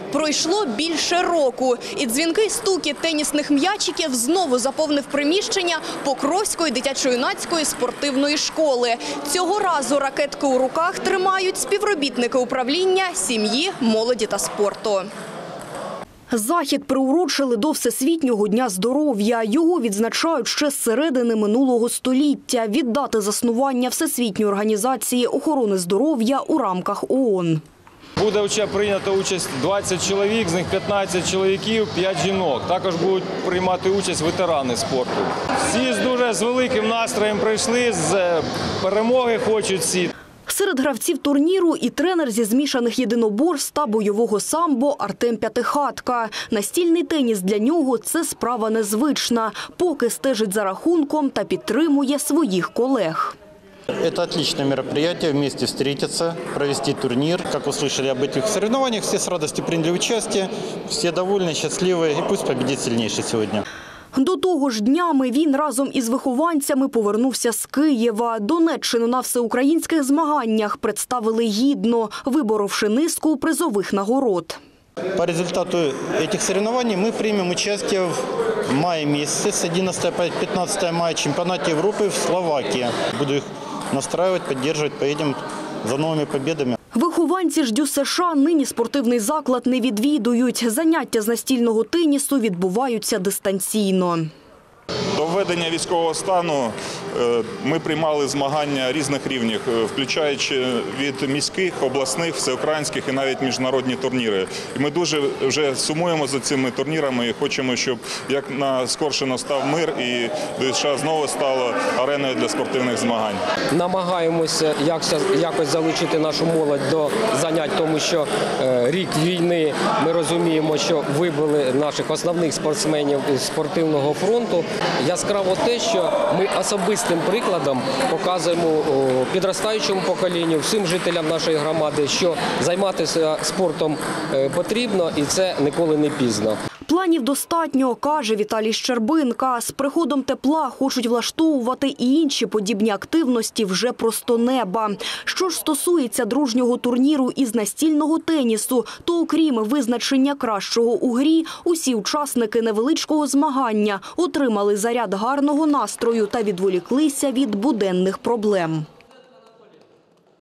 Пройшло більше року, і дзвінкий стукіт тенісних м'ячиків знову заповнив приміщення Покровської дитячо-юнацької спортивної школи. Цього разу ракетки у руках тримають співробітники управління сім'ї, молоді та спорту. Захід приурочили до Всесвітнього дня здоров'я. Його відзначають ще з середини минулого століття від дати заснування Всесвітньої організації охорони здоров'я у рамках ООН. Буде прийнято участь 20 чоловік, з них 15 чоловіків, 5 жінок. Також будуть приймати участь ветерани спорту. Всі з великим настроєм прийшли, з перемоги хочуть всі. Серед гравців турніру і тренер зі змішаних єдиноборств та бойового самбо Артем П'ятихатка. Настільний теніс для нього – це справа незвична, поки стежить за рахунком та підтримує своїх колег. Это отличное мероприятие, вместе встретиться, провести турнир. Как услышали об этих соревнованиях, все с радостью приняли участие, все довольны, счастливы, и пусть победит сильнейший сегодня. До того ж днями він разом із вихованцями повернувся з Києва. Донеччину на всеукраїнських змаганнях представили гідно, виборовши низку призових нагород. По результату этих соревнований мы примем участие в мае месяце, с 11 по 15 мая, в чемпионате Европы в Словакии. Буду их настраивать, поддерживать, поедем за новыми победами. Вихованці ж ДЮСШ нині спортивний заклад не відвідують. Заняття з настільного тенісу відбуваються дистанційно. До введення військового стану ми приймали змагання різних рівнів, включаючи від міських, обласних, всеукраїнських і навіть міжнародні турніри. І ми дуже вже сумуємо за цими турнірами і хочемо, щоб якнайскорше настав мир і ДЮСШ знову стало ареною для спортивних змагань. Намагаємося якось залучити нашу молодь до занять, тому що рік війни, ми розуміємо, що вибили наших основних спортсменів з спортивного фронту. Яскраво те, що ми особистим прикладом показуємо підростаючому поколінню, всім жителям нашої громади, що займатися спортом потрібно і це ніколи не пізно. Планів достатньо, каже Віталій Щербинка. З приходом тепла хочуть влаштовувати і інші подібні активності вже просто неба. Що ж стосується дружнього турніру із настільного тенісу, то окрім визначення кращого у грі, усі учасники невеличкого змагання отримали заряд гарного настрою та відволіклися від буденних проблем.